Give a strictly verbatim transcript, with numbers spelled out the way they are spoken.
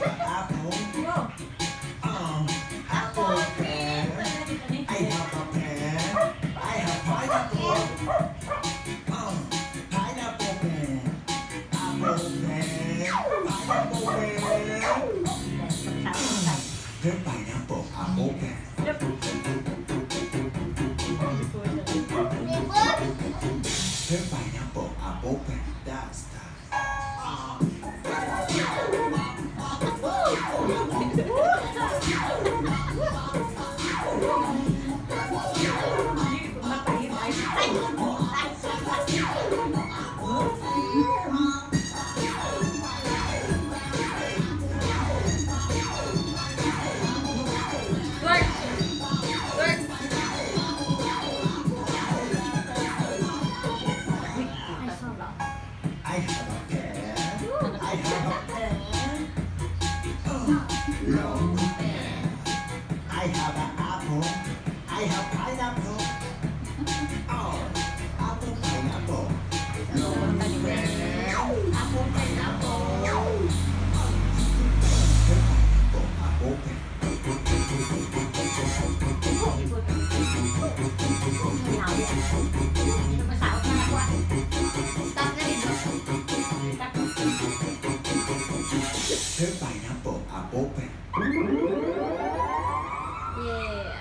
have an apple. Um, apple pen. I have a pen. I have pineapple. Um, pineapple pen. Apple pen. Pineapple pen. The pineapple apple pen. The pineapple apple pen. That's that. I have a pen. I have a pen. Oh, long pen. I have an apple. I have pineapple. Oh, apple, pineapple. Long pen. Apple, pineapple. The pineapple apple pen. The pineapple apple pen. Yeah.